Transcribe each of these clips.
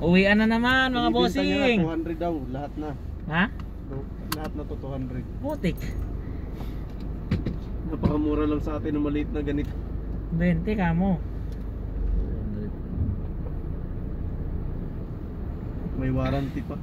Uwian na naman mga Binibenta niya bossing. na 200 daw, lahat na. Ha? Lahat na to 200. Putik. Napakamura lang sa atin ng maliit na ganito. 20 kamo. May warranty pa.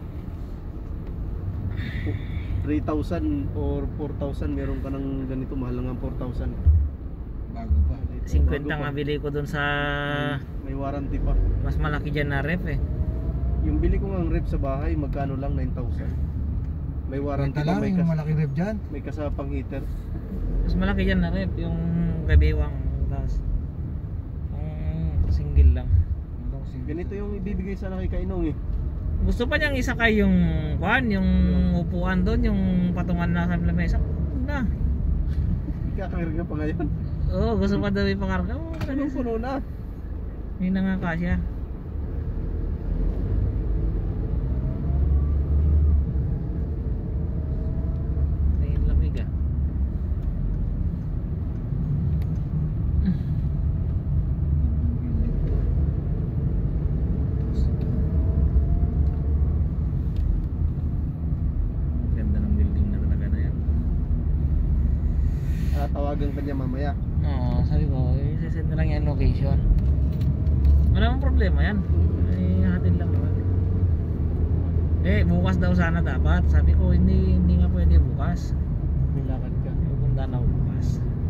3,000 or 4,000 meron ka ng ganito, mahal lang ang 4,000. Bago pa. 50 nga bili ko dun sa May warranty pa. mas malaki dyan na ref eh. Yung bili ko ng ref sa bahay, magkano lang 9,000. May warranty Renta pa, lang yung malaking ref dyan. may kasapang heater. Mas malaki dyan na ref yung gabiwang. Tapos yung single lang. Ganito yung ibibigay sana kay Kainong eh. Gusto pa niyang isakay yung kuan, yung upuan doon, yung patungan na sa lamesa. Na. Ikakarga pa ngayon. Oo, gusto pa daw ipakarga. Oh, Puno na. hindi na nga kasya. Ay, lamig ah. Ganda ng building na talaga na yan. Tawagan ka niya mamaya. Oo, sabi ko, isasend na lang yung location. Wala namang problema yan. Ay, hatid lang naman. Bukas daw sana dapat. Sabi ko, hindi nga pwede bukas. May lakad ka. Pupunta na ako bukas.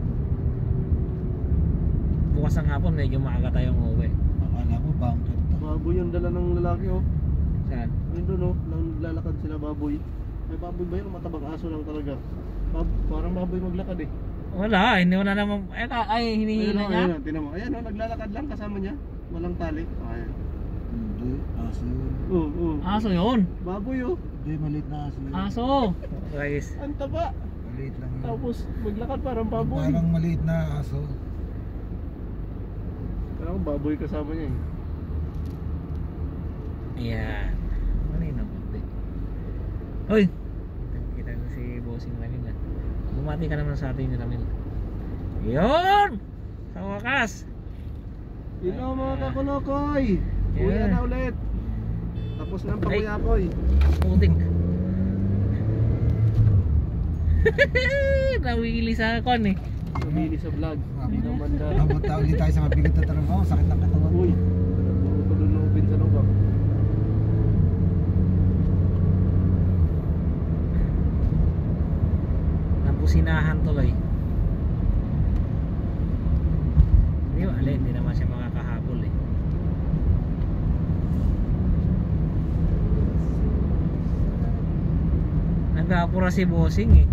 Bukas ng hapon, medyo maaga tayong uwi. Akala mo bunker to. Baboy yung dala ng lalaki oh. Saan? Ayun doon oh, naglalakad sila baboy. May baboy ba yun? Matabang aso lang talaga. Parang baboy maglakad eh. Wala, hindi mo na naman. Ay, hinihila niya. Ayun, tinan mo. Ayan oh, naglalakad lang kasama niya. Walang tali. Ayan. Hindi, aso yun. Oo. Aso yun. Baboy oh. Hindi, maliit na aso yun. Aso. Guys. Ang taba. Maliit lang yun. Tapos maglakad parang baboy. Parang maliit na aso. Parang baboy kasama niya eh. Ayan. Malinaw buti. Hoy! Kita ko si Bossing Ramil ah. Bumati ka naman sa atin ni Ramil. Yun! Sa wakas! Hello mga kakulokoy! Uwi Yeah. na ulit! Tapos na ang pakuyakoy. Puting. Nawili sa kon eh. Sumili sa vlog. Hindi naman na. Abot na ulit tayo sa mabigat na trabaho. Sakit ng katawan. Uy! Puro ko doon open sa loob. Nabusinahan tuloy. Hindi naman siya makakahabol eh. Nag-aapura si Bossing eh.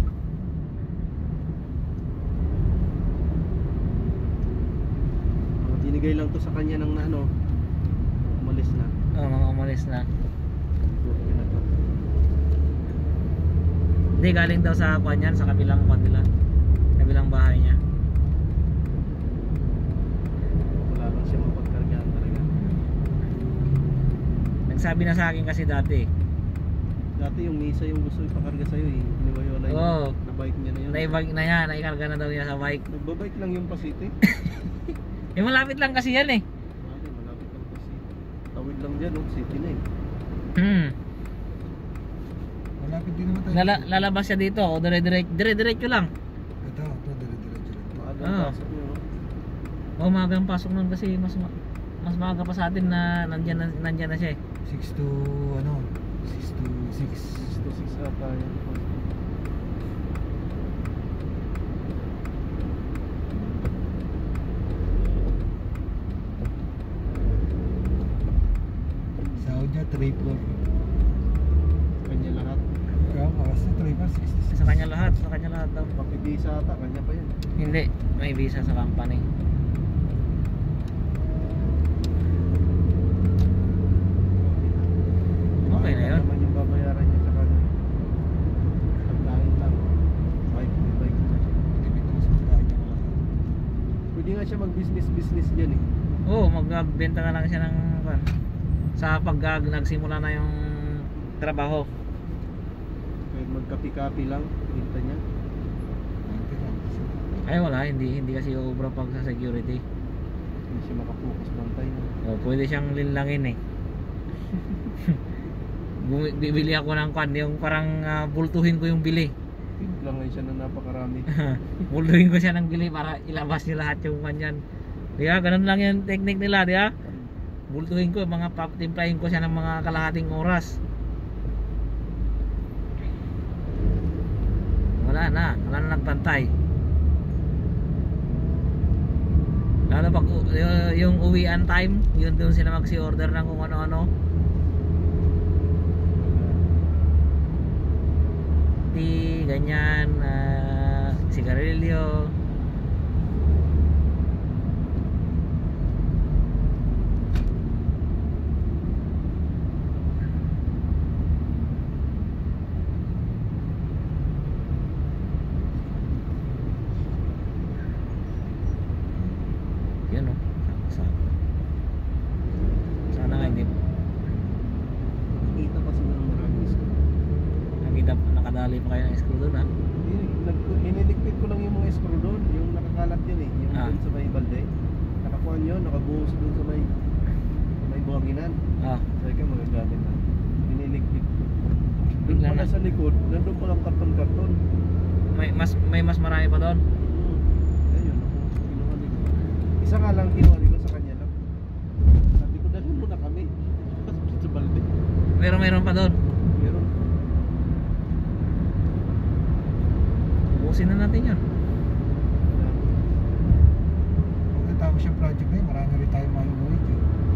Binigay lang to sa kanya ng ano. Umalis na. Oo, mga umalis na. Buti na to. Hindi, galing daw sa kwan yan, sa kabilang kwan nila. Kabilang bahay niya. Wala lang siya mapagkargaan talaga. Nagsabi na sa akin kasi dati. Dati yung misa yung gusto ipakarga sa'yo eh. Iniwayolay Oo. na bike niya na yun. Naibag na yan, naikarga na daw niya sa bike. Nagbabike lang yung Pasite. Eh malapit lang kasi yan eh. Malapit lang Pasite. Tawid lang dyan, no? City na eh. Malapit din naman tayo. Lalabas siya dito, o dire-diretso lang. Ito, dire-diretso lang. Maaga Oo. ang pasok niyo, no? Umagang pasok nun kasi mas maaga pa sa atin na nandyan na siya eh. 6 to ano? 6 to 6. 6 to 6 ata yan. Sahod niya 3-4. Kanya lahat. Kaya kasi 3-4, 66. Sa kanya lahat daw. Papibisa ata, kanya pa yan. Hindi, may visa sa company. Okay na yun. Naman yung babayaran niya sa kanya. Pagkain lang. Bike. Tipid mo sa pagkain niya mga. Pwede nga siya mag-business dyan eh. Oo, magbenta ka lang siya ng kwan. Sa pag nagsimula na yung trabaho. Kahit magkapi-kapi lang, pinta niya. Ay wala, hindi kasi ubra pag sa security. Hindi siya makapokus bantay. No? O, pwede siyang linlangin eh. Bibili ako ng kwan, yung parang bultuhin ko yung bili. Feed lang ngayon siya na napakarami. Bultuhin ko siya ng bili para ilabas niyo lahat yung kanyan. Di ba? Ganun lang yung technique nila, di ba? Bultuhin ko, timplahin ko siya ng mga kalahating oras. Wala na nagpantay. Lalo pag yung uwian time, yun doon sila magsi-order ng kung ano-ano. Tea, ganyan, sigarilyo. Yan o, sakto. Sana nga hindi Nakita pa siguro ng maraming screw. nakadali pa kayo ng screw doon, ha? Iniligpit ko lang yung mga screw doon, yung nakakalat yun eh, yung Ah. doon sa may balde. Nakakuhan yun, nakabuhos doon sa may buhanginan. Sabi ka magagamit na. Iniligpit ko. Doon Bigla pala na. sa likod, nandun palang karton-karton. May mas marami pa doon. Ayun, ako kinuha nila. Isa nga lang kinuha nila sa kanya lang. Sabi ko, dalhin muna kami. Sa balde. Meron pa doon. Meron. Ubusin na natin yan. Pag natapos yung project na yun, marami rin tayo maiuwi dyan.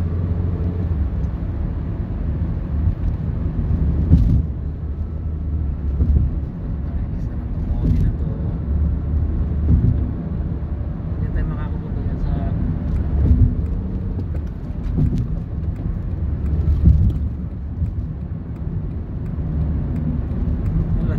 Nakikis naman itong modi na to. Hindi tayo makakapunta dyan sa wala.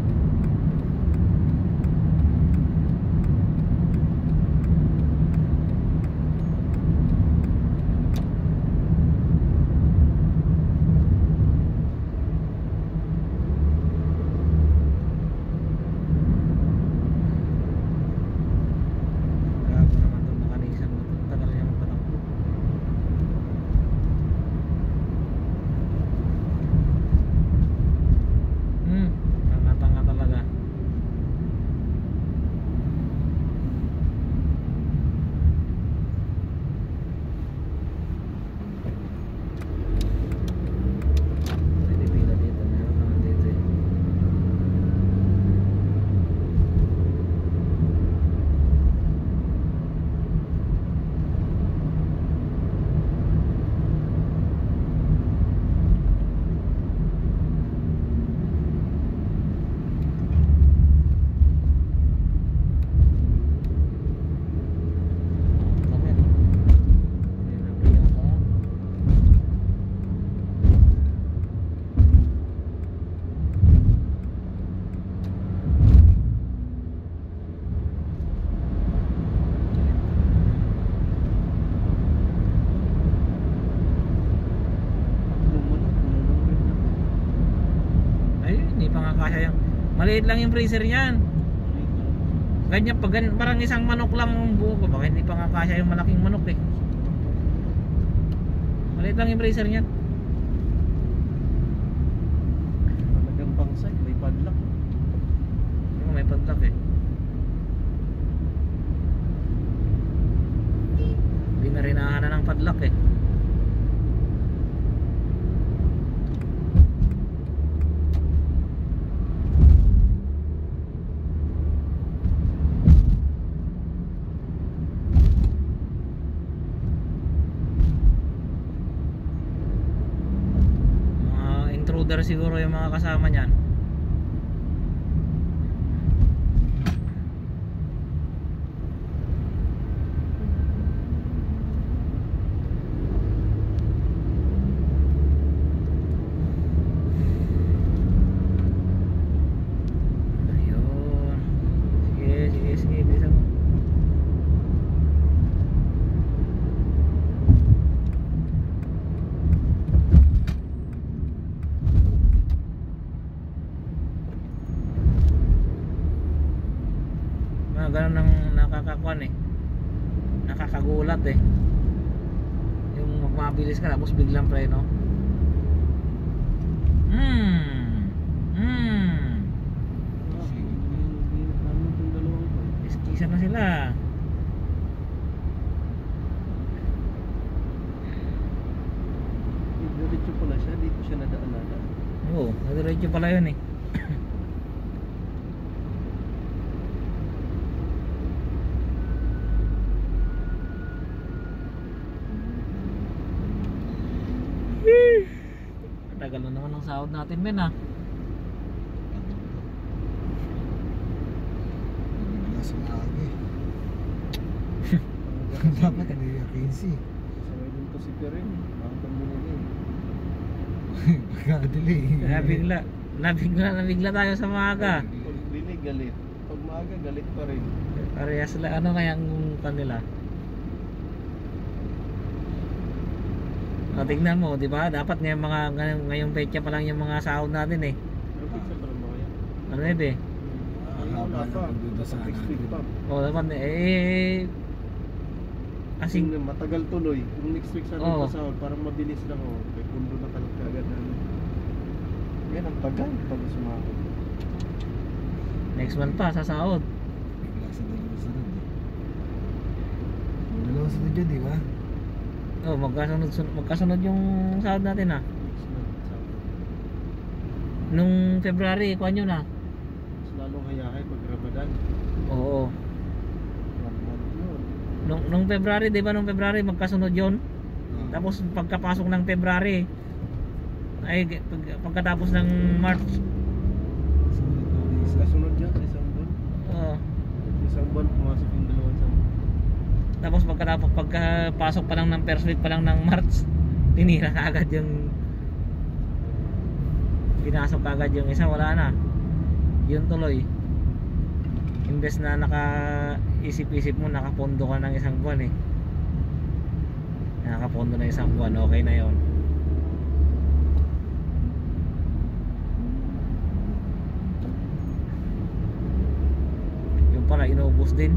Gago naman itong mekanisan na ito. Tagal niya magpatakbo. Tanga-tanga talaga. Pwede pila dito. Meron naman dito eh. Kami ano? Hindi na pila ka. Nung manok, puno ng red na. Ay, hindi pa nga kasya yung maliit lang yung freezer niyan. Ganyan pag parang isang manok lang ang buo ko. Baka hindi pa nga kasya yung malaking manok eh. Maliit lang yung freezer niyan. Talagang pangside, may padlock. May padlock eh. Binarinahan na ng padlock eh. Mga intruder siguro yung mga kasama niyan. Ayun. Sige, bilisan mo. Mga ganun ang nakakakuan eh. Nakakagulat eh. Yung magmabilis ka tapos biglang preno. Ano itong dalawang ito? Iskisa na sila. Diretso pala siya, dito siya nadaan-nada. Oo, nadiretso pala yun eh. Tagal na naman ang sahod natin, men ah. Nabigla sa maaga eh. Dapat ano yung 15. Sabay din to si Perin. Bakit ang binili? Pagka-delay. Nabigla tayo sa maaga. Pag bili, galit. Pag maaga, galit pa rin. Parehas lang, ano kayang kanila? O, tingnan mo, di ba? Dapat ngayong petsa pa lang yung mga sahod natin eh. Pero pizza pa rin ba kaya? Ano yun eh? Haba na pagduda sa Next week pa. O, dapat Kasi kasing matagal tuloy. Kung next week sana Oo. pasahod, parang mabilis lang oh. May pundo na kalat kagad na. Yan ang tagal pag sumahod. next month pa sa sahod. Bigla sa dalawang sunod eh. Dalawang sunod yun, di ba? O, magkasunod yung sahod natin ah. Next month, sahod. Nung February, kuha nyo na. Mas lalong hayahay pag Ramadan. Oo. 1 month yun. Nung February, di ba nung February magkasunod yun? Ah. Tapos pagkapasok ng February, ay pagkatapos ng March. Kasunod yun sa isang buwan. Oo. Isang buwan pumasok yung dalawang sahod. Tapos pagkapasok pa lang ng first week pa lang ng March, tinira na agad yung pinasok agad yung isa, wala na. Yun tuloy. Imbes na nakaisip-isip mo, nakapondo ka ng isang buwan eh. Nakapondo na isang buwan, okay na yon. Yung pala, inuubos din.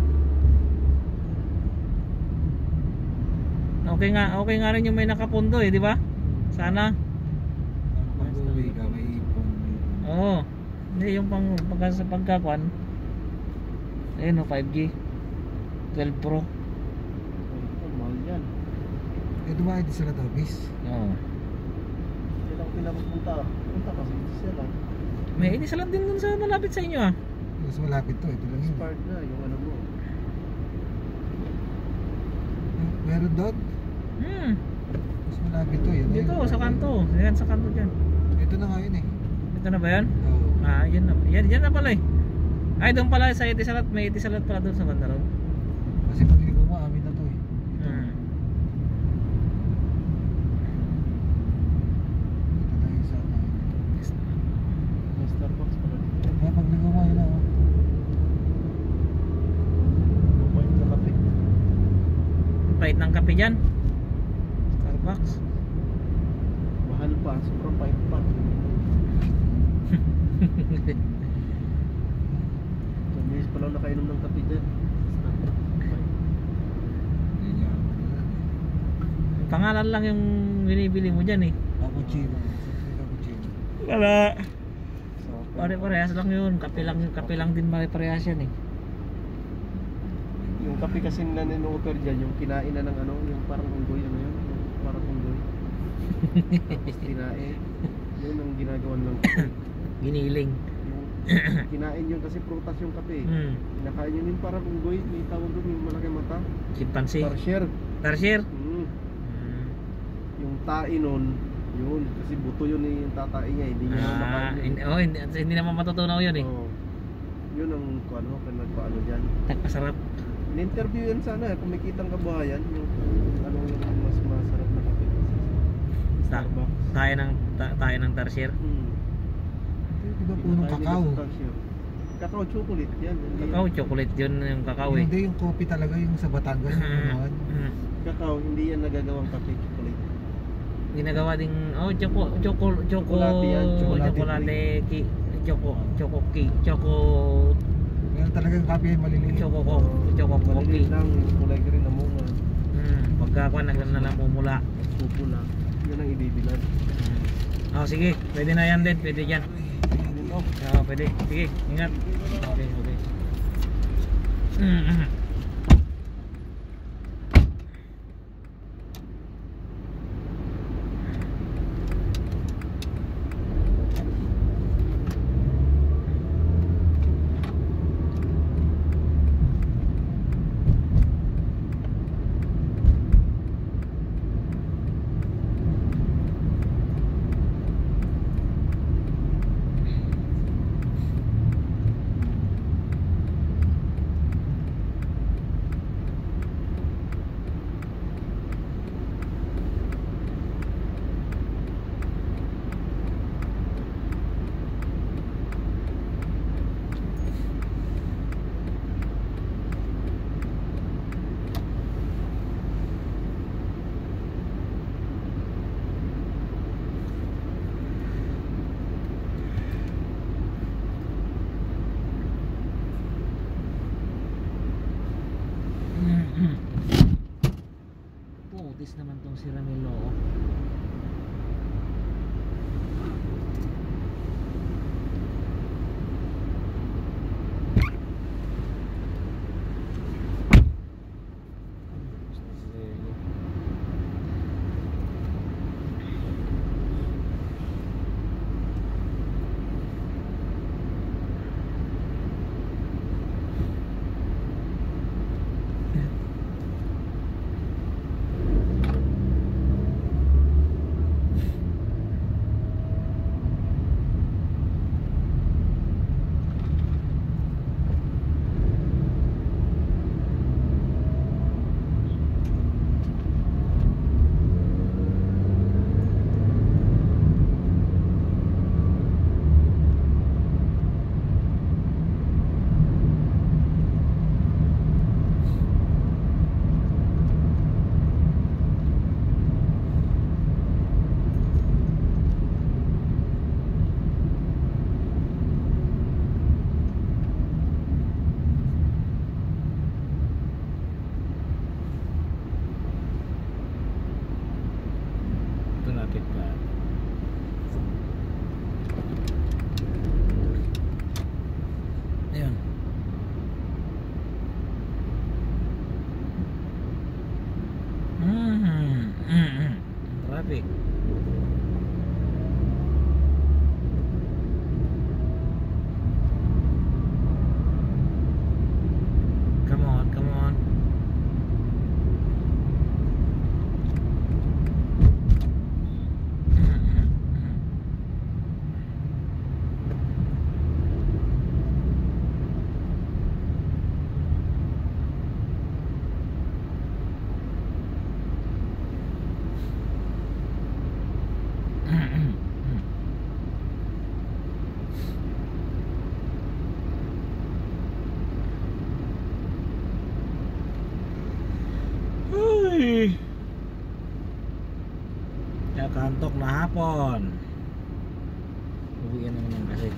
Okay nga rin yung may nakapondo eh, di ba? Sana. Pag-uwi ka, may ipon. Oo. Hindi yung sa pagkakuan. Ayun o, 5G 12 Pro. Ito, mahal yan. Eh, dumaan din sila Tobis. Oo. Yan ang pinapunta. Punta kasi siya lang. May inisalat din dun sa malapit sa inyo ah. Mas malapit to, ito lang yun. Expired na yung ano mo. Meron doon? Mas malapit to, yun. Dito sa kanto. Yan sa kanto dyan. Ito na nga yun eh. Ito na ba yan? Oo. Ah, yan na. Yan na pala eh. Ay, doon pala sa itisalat. May itisalat pala doon sa banda ron. Kasi pagligo mo, amin na to eh. Ito tayo sa May Starbucks pala dito. Kaya pagligo mo, yun na oh. Mabait na kape. Pahit ng kape dyan. Starbucks. Mahal pa. Sobrang pahit pa. Mabilis pa lang nakainom ng kape dyan. Yan yung Pangalan lang yung binibili mo dyan eh. cappuccino. Cappuccino. Wala. So, Pare-parehas lang yun. Kape lang din pare-parehas yan eh. yung kape kasi na nino-offer dyan, yung kinain na ng ano, yung parang unggoy, ano yun? Yung parang unggoy. Tapos kinain. Yun ang ginagawa ng Giniling. yung kinain yun kasi prutas yung kape. Kinakain yun yung parang unggoy, may tawag doon yung malaki mata. Chimpanzee. Tarsier. Tarsier. Yung tae nun, yun, kasi buto yun yung tatae niya, hindi niya nakain yun. Hindi naman matutunaw yun eh. Oo. Yun ang ano, nagpaano dyan. Nagpasarap. In-interview yan sana kung may kitang kabuhayan, yung ano yung mas masarap na kape. Starbucks. Tayo ng tarsier. Di ba punong kakao? Kakao chocolate yan. Kakao, chocolate yun yung kakao eh. Hindi, yung coffee talaga yung sa Batangas yung punuan. Kakao, hindi yan nagagawang kape chocolate. Ginagawa ding Chocolate yan, chocolate choco Meron talaga yung coffee ay maliliit. choco coffee. Maliliit lang, yung kulay green na munga. Pagkakuan na lang mumula. Pupula. Yun ang ibibilan. Oh, sige, pwede na yan din, pwede dyan. Dito. Oo, pwede, sige, ingat. Okay, okay. Putis naman tong si Ramilo. Ito natin pa. Ayun. Traffic. Come on, come on. Uy. Kantok na hapon. Uwiin na naman kasi.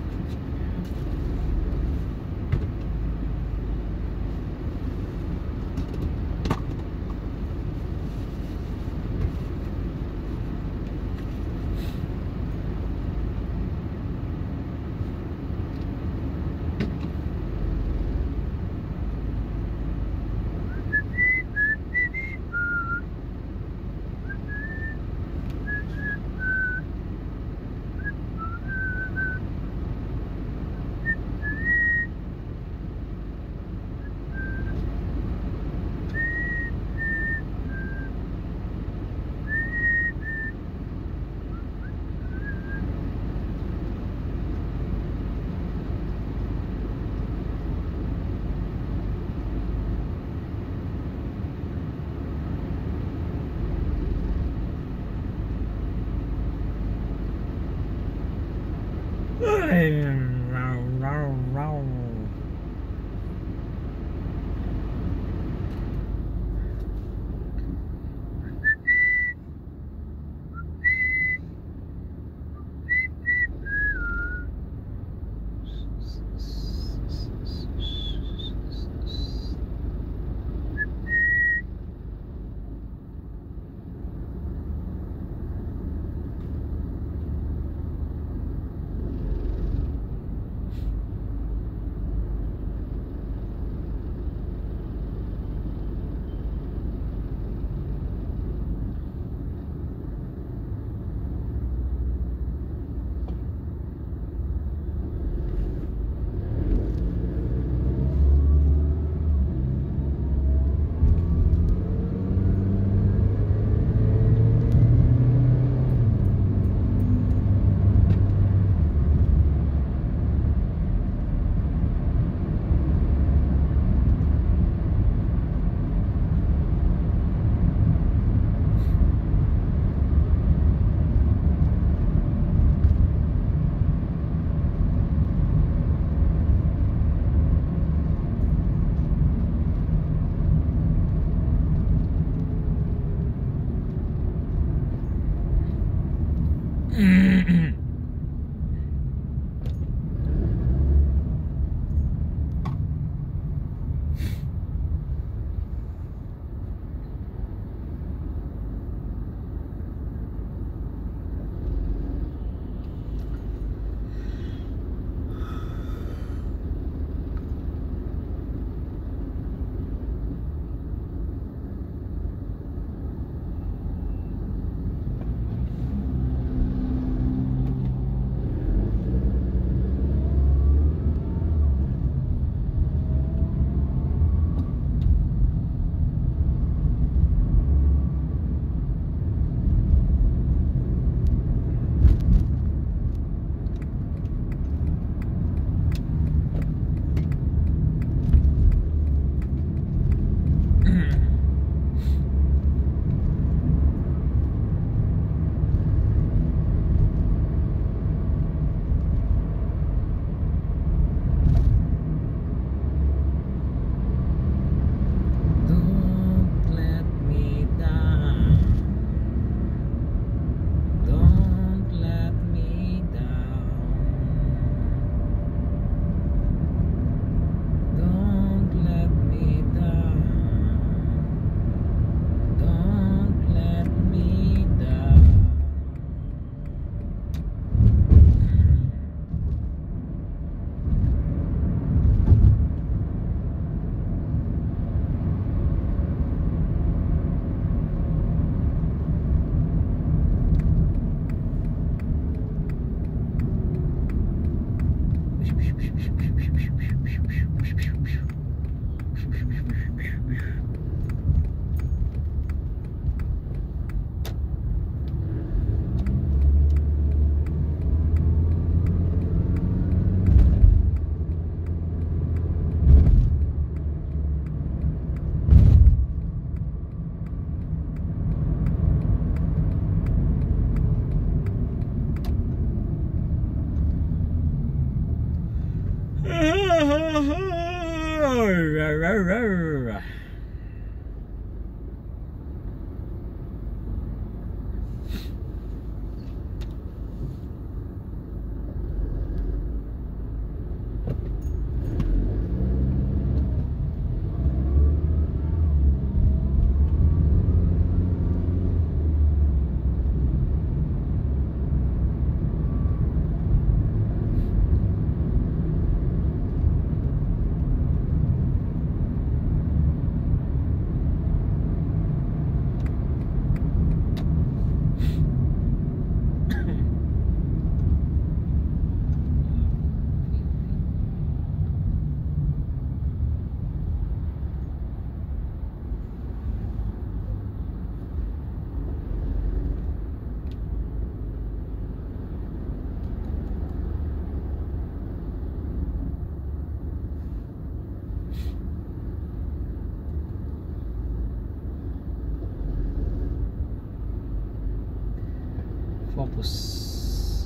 Focus.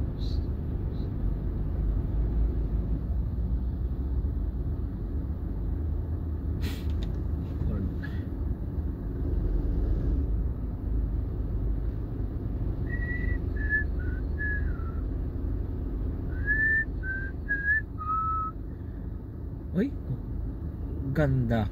Uy, ganda.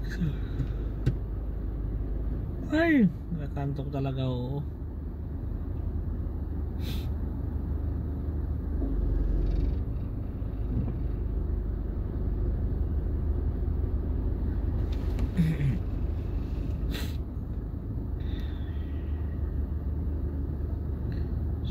Ay, nakantok talaga, oo.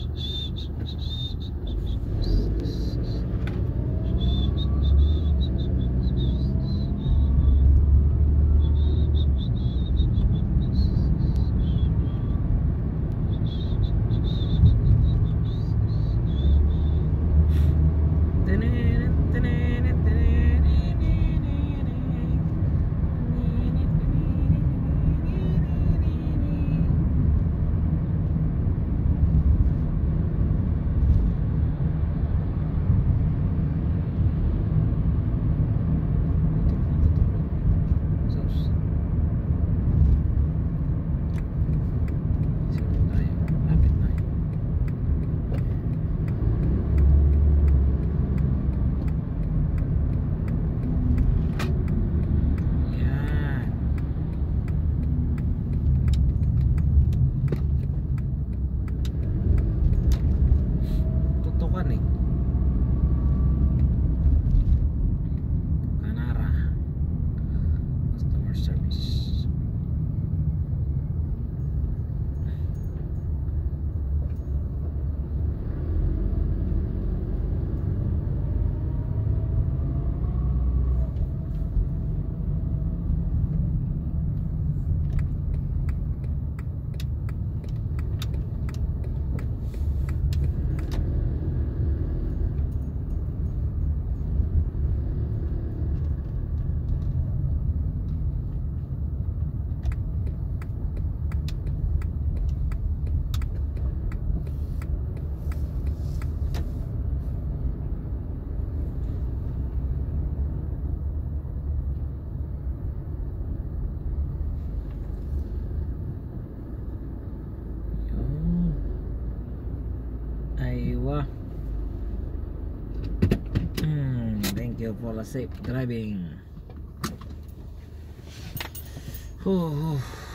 Thank you for the safe driving.